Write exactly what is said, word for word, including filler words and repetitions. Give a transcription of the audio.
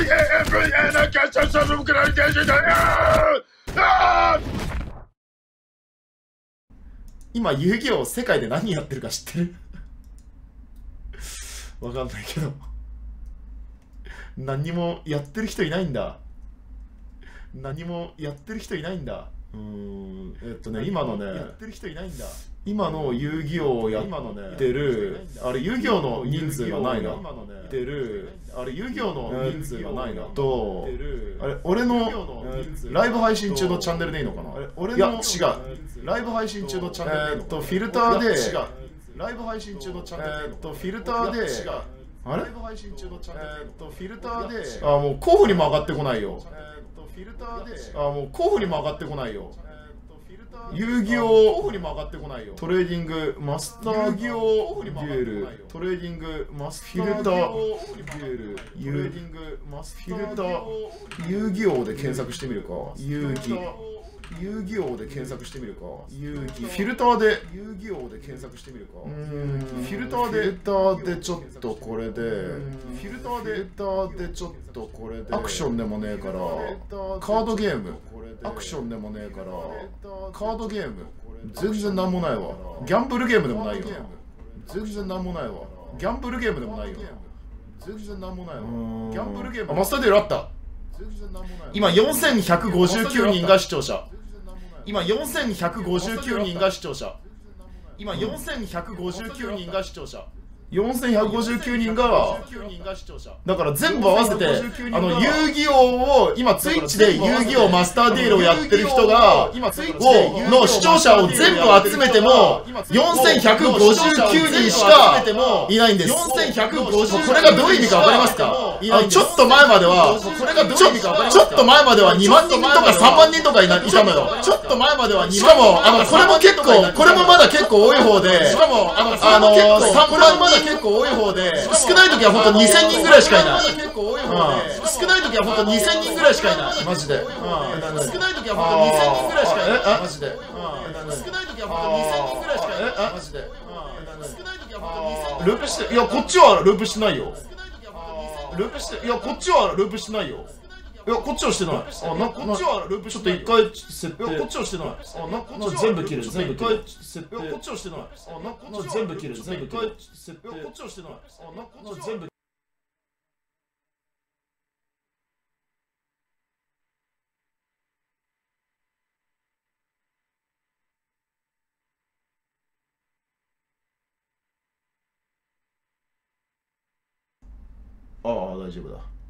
今遊戯王世界で何やってるか知ってる？わかんないけど何にもやってる人いないんだ。何もやってる人いないんだ。うーん、えっとね、今のね、やってる人いないんだ。今の遊戯王をやってる、あれ遊戯王の人数がないな。やってる、あれ遊戯王の人数がないな。と、あれ俺のライブ配信中のチャンネルでいいのかな？いや、違う。ライブ配信中のチャンネルでいいのかな？えっと、フィルターで、違う。ライブ配信中のチャンネルでいいのかな？えっと、フィルターで、違う。あれ？ライブ配信中のチャンネルでいいのかな？えっと、フィルターで、あ、もう候補にも上がってこないよ。フィルターで、あ、もう候補にも上がってこないよ。遊戯王候補にも上がってこないよ。トレーディングマスター遊戯王デュエルトレーディングマスターフィルターデュエルトレーディングマスフィルター遊戯王で検索してみるか。遊戯遊戯王で検索してみるか。遊戯フィルターで遊戯王で検索してみるか。うん、フィルターでフィルターでちょっとこれでフィルターでフィルターでちょっとこれでアクションでもねえからカードゲームアクションでもねえからカードゲーム全然なんもないわ。ギャンブルゲームでもないよ。全然なんもないわ。ギャンブルゲームでもないよ。全然なんもないわ。ギャンブルゲーム。あ、マスターデュエルあった。今よんせんひゃくごじゅうきゅうにんが視聴者。今よんせんひゃくごじゅうきゅうにんが視聴者。今よんせんひゃくごじゅうきゅうにんが視聴者。よんせんひゃくごじゅうきゅうにんがだから全部合わせてあの遊戯王を今ツイッチで遊戯王マスターディールをやってる人がをの視聴者を全部集めてもよんせんひゃくごじゅうきゅうにんしかいないんです。これがどういう意味か分かりますか？ちょっと前まではちょっと前まではにまんにんとかさんまんにんとかいたのよ。ちょっと前まではしかもあのこれも結構これもまだ結構多い方でしかもあのさんまんにん結構多い方で少ない時は本当にせんにんぐらいしかいない。少ない時は本当にせんにんぐらいしかいない。マジで少ない時は本当にせんにんぐらいしかいない。マジで少ない時は本当にせんにんぐらいしかいない。マジで少ない時は本当にせんにん。ループしていやこっちはループしてないよ。ループしていやこっちはループしてないよ。いやこっちはしてない。あなこっちはループちょっと一回設定。いやこっちはしてない。あなこっち全部切る全部切る。設定。いやこっちはしてない。あなこっち全部切る全部切る。設定。いやこっちはしてない。あなこっち全部。ああ大丈夫だ。